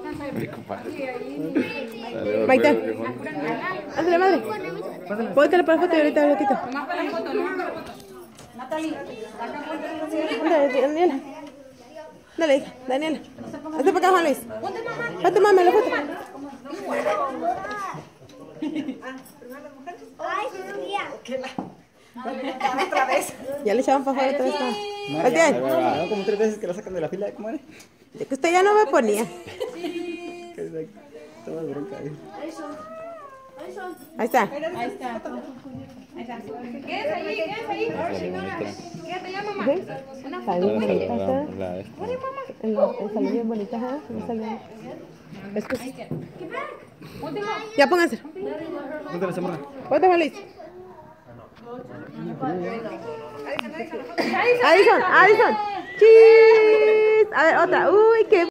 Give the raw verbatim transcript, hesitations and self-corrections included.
Maite, ándale, madre. Póntale para la foto y ahorita lo quito. Dale, Daniela. Dale, hija, Daniela. Hazte para acá, Juan Luis. Hazte, mamá, la foto. Otra vez. Ya le echaban para afuera otra vez. No, ya, no, como tres veces que la sacan de la fila de comadre. Ya que usted ya no me ponía. Toda bronca ahí. Ahí está. Ahí está. Quédate ahí, quédate ahí. Quédate ya, mamá. Está bien bonita, está. El salió bien bonita, ¿eh? El salió. Escucha. Ya pónganse. Póntale esa morra. Ponte, Juan Luis. Addison, Addison. Cheese. A ver, otra. Uy, qué